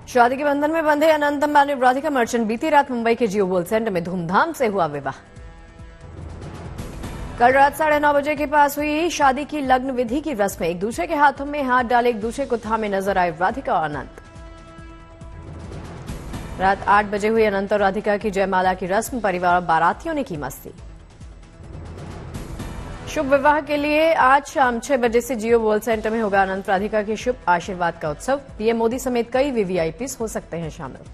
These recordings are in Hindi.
शादी के बंधन में बंधे अनंत अंबानी और राधिका मर्चेंट बीती रात मुंबई के जियो वर्ल्ड सेंटर में धूमधाम से हुआ विवाह। कल रात 9:30 बजे के पास हुई शादी की लग्न विधि की रस्म। एक दूसरे के हाथों में हाथ डाले एक दूसरे को थामे नजर आए राधिका और अनंत। रात 8 बजे हुई अनंत और राधिका की जयमाला की रस्म। परिवार और बारातियों ने की मस्ती। शुभ विवाह के लिए आज शाम 6 बजे से जियो वर्ल्ड सेंटर में होगा अनंत राधिका के शुभ आशीर्वाद का उत्सव। पीएम मोदी समेत कई वीवीआईपी हो सकते हैं शामिल।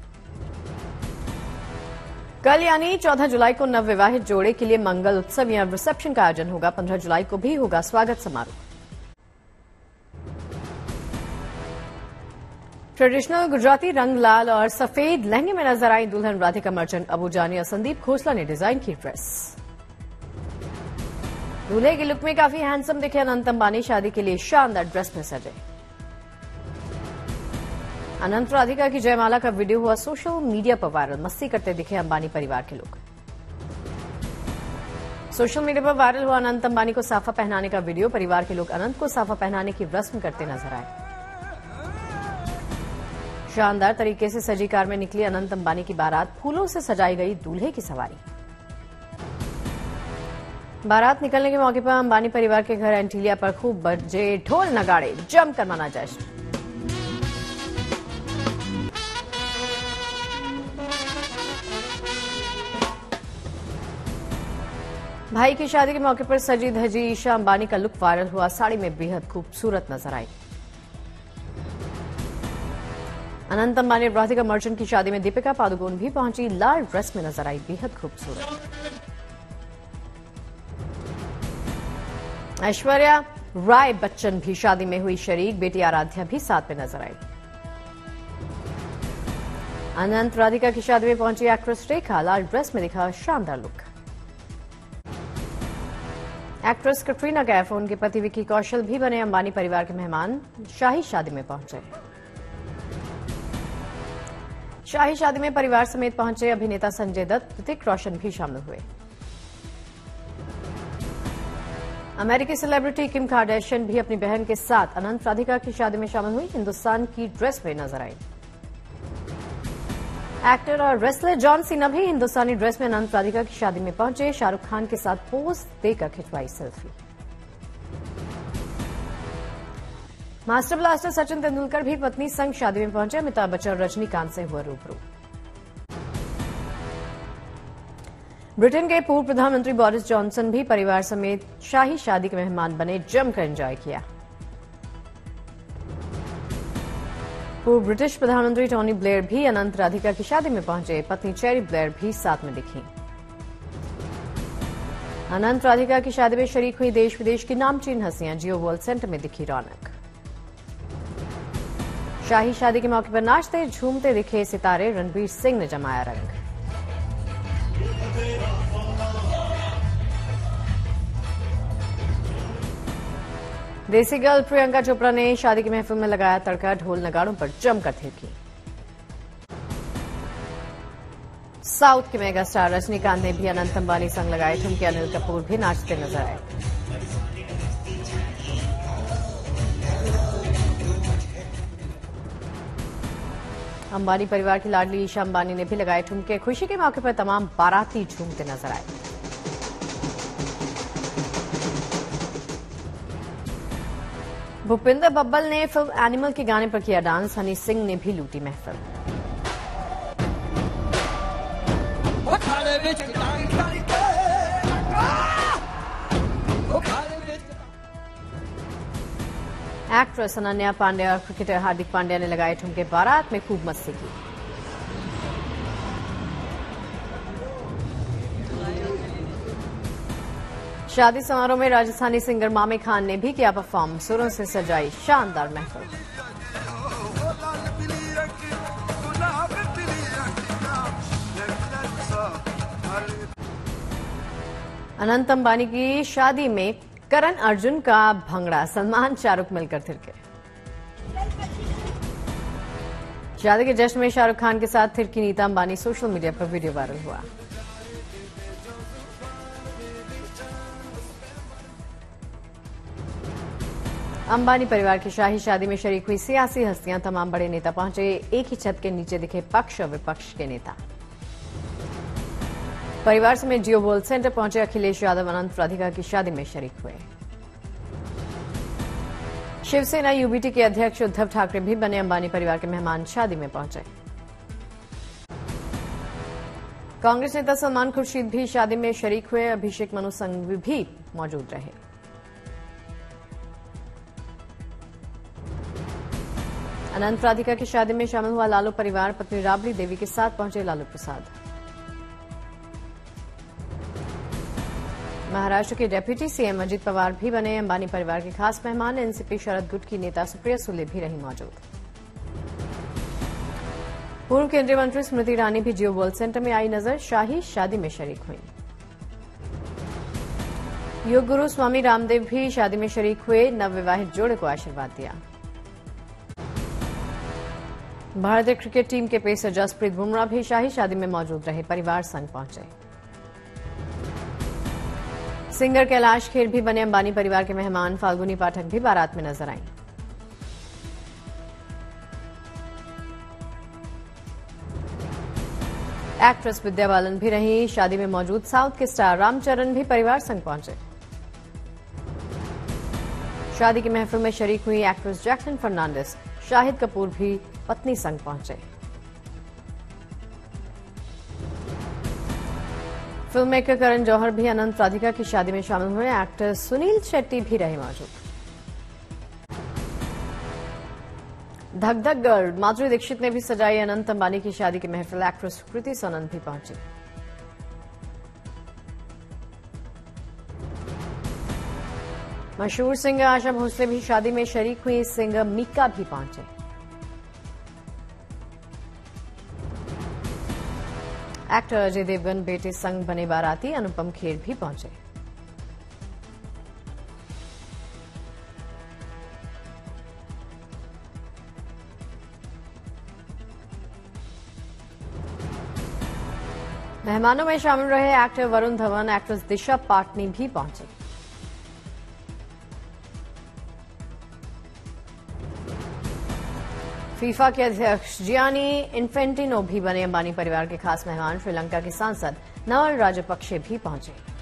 कल यानी 14 जुलाई को नवविवाहित जोड़े के लिए मंगल उत्सव या रिसेप्शन का आयोजन होगा। 15 जुलाई को भी होगा स्वागत समारोह। ट्रेडिशनल गुजराती रंग लाल और सफेद लहंगे में नजर आई दुल्हन राधिका मर्चेंट। अबू जानी और संदीप खोसला ने डिजाइन की ड्रेस। दूल्हे के लुक में काफी हैंडसम दिखे अनंत अंबानी। शादी के लिए शानदार ड्रेस में सजे। अनंत राधिका की जयमाला का वीडियो हुआ सोशल मीडिया पर वायरल। मस्ती करते दिखे अंबानी परिवार के लोग। सोशल मीडिया पर वायरल हुआ अनंत अंबानी को साफा पहनाने का वीडियो। परिवार के लोग अनंत को साफा पहनाने की रस्म करते नजर आए। शानदार तरीके से सजी कार में निकली अनंत अंबानी की बारात। फूलों से सजाई गई दूल्हे की सवारी। बारात निकलने के मौके पर अंबानी परिवार के घर एंटीलिया पर खूब बजे ढोल नगाड़े। जमकर मना जश्न। भाई की शादी के मौके पर सजी धजी ईशा अंबानी का लुक वायरल हुआ। साड़ी में बेहद खूबसूरत नजर आई। अनंत अंबानी और राधिका मर्चेंट की शादी में दीपिका पादुकोण भी पहुंची। लाल ड्रेस में नजर आई। बेहद खूबसूरत। ऐश्वर्या राय बच्चन भी शादी में हुई शरीक। बेटी आराध्या भी साथ में नजर आई। अनंत राधिका की शादी में पहुंची एक्ट्रेस रेखा। लाल ड्रेस में दिखा शानदार लुक। एक्ट्रेस कटरीना कैफ और उनके पति विकी कौशल भी बने अंबानी परिवार के मेहमान। शाही शादी में पहुंचे। शाही शादी में परिवार समेत पहुंचे अभिनेता संजय दत्त। ऋतिक रोशन भी शामिल हुए। अमेरिकी सेलिब्रिटी किम कार्दाशियन भी अपनी बहन के साथ अनंत राधिका की शादी में शामिल हुई। हिंदुस्तान की ड्रेस में नजर आई। एक्टर और रेसलर जॉन सीना भी हिंदुस्तानी ड्रेस में अनंत राधिका की शादी में पहुंचे। शाहरुख खान के साथ पोज देकर खिंचवाई selfie. Master blaster Sachin Tendulkar भी पत्नी संग शादी में पहुंचे। अमिताभ बच्चन और रजनीकांत से हुआ रूबरू। ब्रिटेन के पूर्व प्रधानमंत्री बोरिस जॉनसन भी परिवार समेत शाही शादी के मेहमान बने। जमकर एंजॉय किया। पूर्व ब्रिटिश प्रधानमंत्री टोनी ब्लेयर भी अनंत राधिका की शादी में पहुंचे। पत्नी चेरी ब्लेयर भी साथ में दिखी। अनंत राधिका की शादी में शरीक हुई देश विदेश की नामचीन हस्तियां। जियो वर्ल्ड सेंटर में दिखी रौनक। शाही शादी के मौके पर नाचते झूमते दिखे सितारे। रणवीर सिंह ने जमाया रंग। देसी गर्ल प्रियंका चोपड़ा ने शादी की महफिल में लगाया तड़का। ढोल नगाड़ों पर जमकर थिरकी। साउथ के मेगा स्टार रजनीकांत ने भी अनंत अंबानी संग लगाए ठुमके। अनिल कपूर भी नाचते नजर आए। अंबानी परिवार की लाडली ईशा अंबानी ने भी लगाए ठुमके। खुशी के मौके पर तमाम बाराती झूमते नजर आए। भूपिंदर बब्बल ने फिल्म एनिमल के गाने पर किया डांस। हनी सिंह ने भी लूटी महफिल। एक्ट्रेस अनन्या पांडे और क्रिकेटर हार्दिक पांड्या ने लगाए ठुमके। बारात में खूब मस्ती की। शादी समारोह में राजस्थानी सिंगर मामे खान ने भी किया परफॉर्म। सुरों से सजाई शानदार महफिल। अनंत अंबानी की शादी में करण अर्जुन का भंगड़ा। सलमान शाहरुख मिलकर थिरके। शादी के जश्न में शाहरुख खान के साथ थिरकी नीता अंबानी। सोशल मीडिया पर वीडियो वायरल हुआ। अंबानी परिवार की शाही शादी में शरीक हुई सियासी हस्तियां, तमाम बड़े नेता पहुंचे। एक ही छत के नीचे दिखे पक्ष और विपक्ष के नेता। परिवार समेत जियो वर्ल्ड सेंटर पहुंचे अखिलेश यादव, अनंत राधिका की शादी में शरीक हुए। शिवसेना यूबीटी के अध्यक्ष उद्धव ठाकरे भी बने अंबानी परिवार के मेहमान, शादी में पहुंचे। कांग्रेस नेता सलमान खुर्शीद भी शादी में शरीक हुए। अभिषेक मनु संघवी भी मौजूद रहे। अनंत राधिका की शादी में शामिल हुआ लालू परिवार, पत्नी राबड़ी देवी के साथ पहुंचे लालू प्रसाद। महाराष्ट्र के डेप्यूटी सीएम अजित पवार भी बने अंबानी परिवार के खास मेहमान। एनसीपी शरद गुट की नेता सुप्रिया सुले भी रही मौजूद। पूर्व केंद्रीय मंत्री स्मृति ईरानी भी जियो वर्ल्ड सेंटर में आई नजर, शाही शादी में शरीक हुई। योग गुरु स्वामी रामदेव भी शादी में शरीक हुए, नवविवाहित जोड़े को आशीर्वाद दिया। भारतीय क्रिकेट टीम के पेसर जसप्रीत बुमराह भी शाही शादी में मौजूद रहे, परिवार संग पहुंचे। सिंगर कैलाश खेर भी बने अंबानी परिवार के मेहमान। फाल्गुनी पाठक भी बारात में नजर आईं। एक्ट्रेस विद्या बालन भी रही शादी में मौजूद। साउथ के स्टार रामचरण भी परिवार संग पहुंचे। शादी की महफिल में शरीक हुई एक्ट्रेस जैक्लिन फर्नांडिस। शाहिद कपूर भी पत्नी संग पहुंचे। फिल्म मेकर करण जौहर भी अनंत राधिका की शादी में शामिल हुए। एक्टर सुनील शेट्टी भी रहे मौजूद। धक धक गर्ल माधुरी दीक्षित ने भी सजाई अनंत अंबानी की शादी की महफिल। एक्ट्रेस कृति सनन भी पहुंची। मशहूर सिंगर आशा भोसले भी शादी में शरीक हुई। सिंगर मीका भी पहुंचे। एक्टर अजय देवगन बेटे संग बने बाराती। अनुपम खेर भी पहुंचे। मेहमानों में शामिल रहे एक्टर वरुण धवन, एक्ट्रेस दिशा पाटनी भी पहुंचे। फीफा के अध्यक्ष जियानी इन्फेंटिनो भी बने अंबानी परिवार के खास मेहमान। श्रीलंका के सांसद नवल राजपक्षे भी पहुंचे।